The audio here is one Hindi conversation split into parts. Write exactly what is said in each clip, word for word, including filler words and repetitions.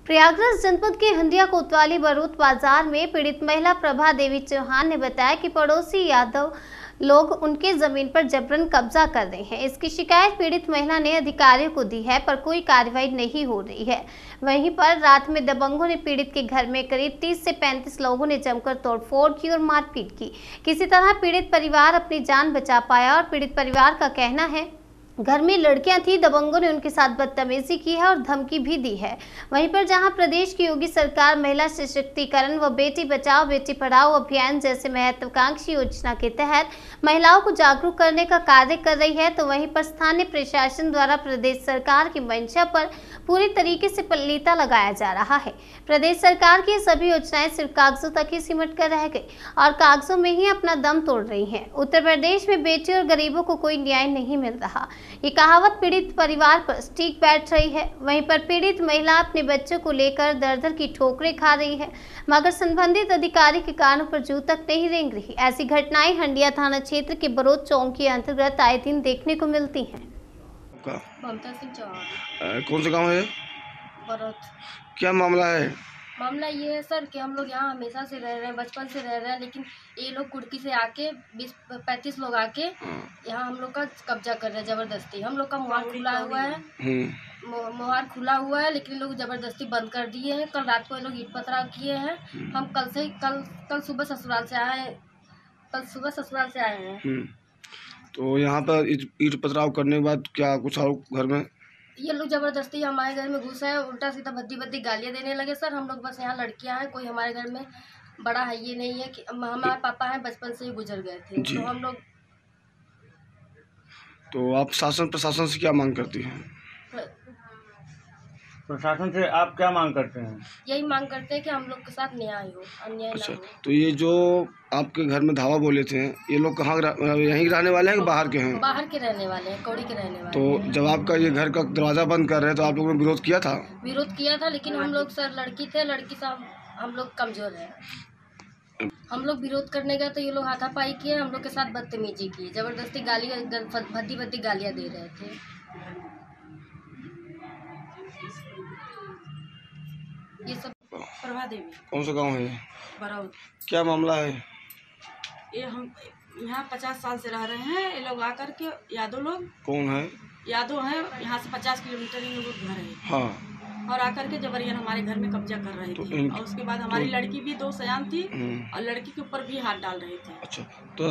प्रयागराज जनपद के हंडिया कोतवाली बरूद बाजार में पीड़ित महिला प्रभा देवी चौहान ने बताया कि पड़ोसी यादव लोग उनके जमीन पर जबरन कब्जा कर रहे हैं। इसकी शिकायत पीड़ित महिला ने अधिकारियों को दी है, पर कोई कार्रवाई नहीं हो रही है। वहीं पर रात में दबंगों ने पीड़ित के घर में करीब तीस से पैंतीस लोगों ने जमकर तोड़फोड़ की और मारपीट की। किसी तरह पीड़ित परिवार अपनी जान बचा पाया और पीड़ित परिवार का कहना है घर में लड़कियां थी, दबंगों ने उनके साथ बदतमीजी की है और धमकी भी दी है। वहीं पर जहां प्रदेश की योगी सरकार महिला सशक्तिकरण व बेटी बचाओ बेटी पढ़ाओ अभियान जैसे महत्वाकांक्षी योजना के तहत महिलाओं को जागरूक करने का कार्य कर रही है, तो वहीं पर स्थानीय प्रशासन द्वारा प्रदेश सरकार की मंशा पर पूरी तरीके से पल्लीता लगाया जा रहा है। प्रदेश सरकार की सभी योजनाएं सिर्फ कागजों तक ही सिमट कर रह गई और कागजों में ही अपना दम तोड़ रही हैं। उत्तर प्रदेश में बेटी और गरीबों को कोई न्याय नहीं मिल रहा। ये कहावत पीड़ित परिवार पर स्टिक बैठ रही है। वहीं पर पीड़ित महिला अपने बच्चों को लेकर दर दर की ठोकरें खा रही है, मगर संबंधित अधिकारी के कानों पर जू तक नहीं रेंग रही। ऐसी घटनाएं हंडिया थाना क्षेत्र के बरोद चौक के अंतर्गत आए दिन देखने को मिलती हैं। ममता सिंह चौहान। कौन सा गांव है? बरोद। क्या मामला है? मामला ये है सर कि हम लोग यहाँ हमेशा से रह रहे हैं, बचपन से रह रहे हैं, लेकिन ये लोग कुर्की से आके बीस पैंतीस लोग आके यहाँ हम लोग का कब्जा कर रहे हैं जबरदस्ती। हम लोग का मुहार खुला हुआ है, मुहार खुला हुआ है, लेकिन लोग जबरदस्ती बंद कर दिए हैं। कल रात को ये लोग ईट पथराव किए हैं। हम कल से कल कल सुबह ससुराल से आए हैं कल सुबह ससुराल से आए हैं। तो यहाँ पर ईट पथराव करने के बाद क्या कुछ और घर में ये लोग जबरदस्ती हमारे घर में घुसा है, उल्टा सीधा भद्दी भद्दी गालियाँ देने लगे। सर हम लोग बस यहाँ लड़कियाँ हैं, कोई हमारे घर में बड़ा है ये नहीं है कि हमारे पापा हैं बचपन से ही गुजर गए थे, तो हम लोग। तो आप शासन प्रशासन से क्या मांग करती हैं? प्रशासन से आप क्या मांग करते हैं? यही मांग करते हैं कि हम लोग के साथ न्याय हो, अन्याय अच्छा, ना हो। तो ये जो आपके घर में धावा बोले थे, ये लोग कहाँ यहीं रहने वाले हैं कि बाहर के हैं? बाहर के रहने वाले हैं, कौड़ी के रहने वाले। तो जब आपका ये घर का दरवाजा बंद कर रहे हैं तो आप लोगों ने विरोध किया था? विरोध किया था, लेकिन हम लोग सर लड़की थे, लड़की से हम लोग कमजोर है। हम लोग विरोध करने गए तो ये लोग हाथापाई किए, हम लोग के साथ बदतमीजी की, जबरदस्ती गालियाँ भद्दी भद्दी गालियाँ दे रहे थे। ये सब। प्रभा देवी। कौन सा गांव है? बरौद। क्या मामला है? ये हम यहाँ पचास साल से रह रहे हैं। ये लोग आकर के यादव लोग। कौन है? यादव है, यहाँ से पचास किलोमीटर इन लोगों का घर है। हाँ। और आकर के जबरियन हमारे घर में कब्जा कर रहे थे। और उसके बाद हमारी तो, लड़की भी दो सयान थी और लड़की के ऊपर भी हाथ डाल रहे थे। अच्छा,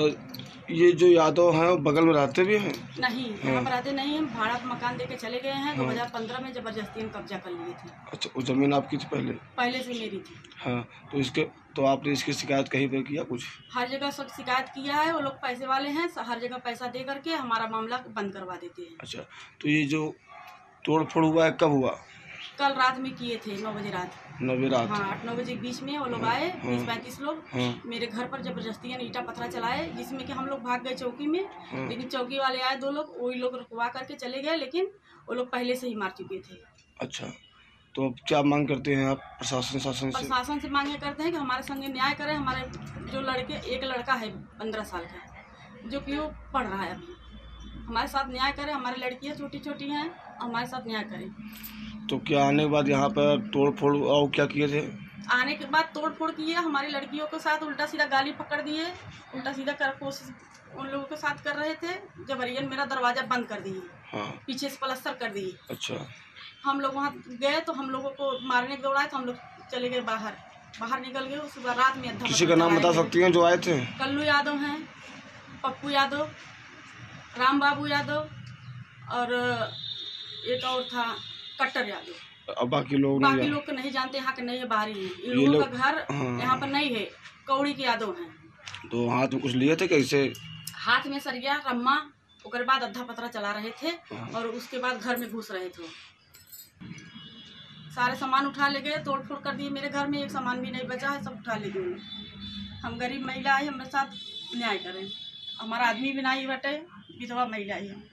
तो ये जो यादव हैं बगल में रहते भी हैं? नहीं, यहाँ पर रहते नहीं, हम भाड़ा मकान देके चले गए हैं। दो हजार पंद्रह में जबरदस्ती हम कब्जा कर लिए थे। अच्छा, वो जमीन आपकी थी पहले? पहले से मेरी थी। हाँ, तो इसके तो आपने इसकी शिकायत कहीं पर किया? कुछ हर जगह सब शिकायत किया है। वो लोग पैसे वाले हैं, हर जगह पैसा दे करके हमारा मामला बंद करवा देते हैं। अच्छा, तो ये जो तोड़ फोड़ हुआ है कब हुआ? कल रात में किए थे, नौ बजे रात। नौ बजे रात? हाँ, आठ नौ बजे के बीच में वो लोग आए, बीस पैंतीस लोग। मेरे घर पर जबरदस्ती ईटा पत्थरा चलाए, जिसमें कि हम लोग भाग गए चौकी में। लेकिन चौकी वाले आए दो लोग, वही लोग रुकवा करके चले गए, लेकिन वो लोग पहले से ही मार चुके थे। अच्छा, तो अब क्या मांग करते हैं आप प्रशासन शासन से? प्रशासन से मांगे करते हैं कि हमारे संगे न्याय करें। हमारे जो लड़के, एक लड़का है पंद्रह साल का जो कि वो पढ़ रहा है अभी, हमारे साथ न्याय करें। हमारी लड़कियाँ छोटी छोटी हैं, हमारे साथ न्याय करें। तो क्या आने के बाद यहाँ पर तोड़ फोड़ और क्या किए थे? आने के बाद तोड़ फोड़ किए, हमारी लड़कियों के साथ उल्टा सीधा गाली पकड़ दिए, उल्टा सीधा कर कोशिश उन लोगों के साथ कर रहे थे। जबरियन मेरा दरवाजा बंद कर दिए। हाँ। पीछे से प्लास्टर कर दिए। अच्छा, हम लोग वहाँ गए तो हम लोगों को मारने दौड़ाए, तो हम लोग चले गए बाहर बाहर निकल गए। सुबह रात में किसी का नाम बता सकती हैं जो आए थे? कल्लू यादव हैं, पप्पू यादव, राम बाबू यादव और एक और था कट्टर यादव। अब बाकी लोग बाकी लोग को नहीं जानते, यहाँ के नहीं है, बाहरी है। इन लोगों लोग, का घर हाँ, यहाँ पर नहीं है। कौड़ी के यादव हैं। तो हाथ में कुछ लिए थे? कैसे? हाथ में सरिया रम्मा, उसके बाद अद्धा पतरा चला रहे थे और उसके बाद घर में घुस रहे थे। सारे सामान उठा ले गए, तोड़ फोड़ कर दिए। मेरे घर में एक सामान भी नहीं बचा है, सब उठा ले गए। हम गरीब महिला है, हमारे साथ न्याय करें। हमारा आदमी भी नहीं बटे, विधवा महिला है।